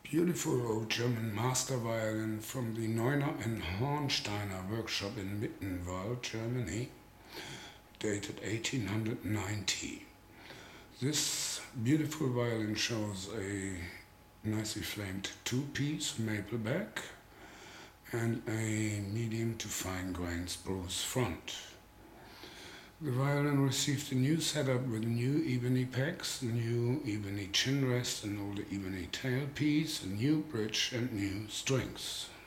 Beautiful old German master violin from the Neuner and Hornsteiner workshop in Mittenwald, Germany, dated 1890. This beautiful violin shows a nicely flamed two-piece maple back and a medium to fine grained spruce front. The violin received a new setup with new ebony pegs, new ebony chin rest and older ebony tailpiece, a new bridge and new strings.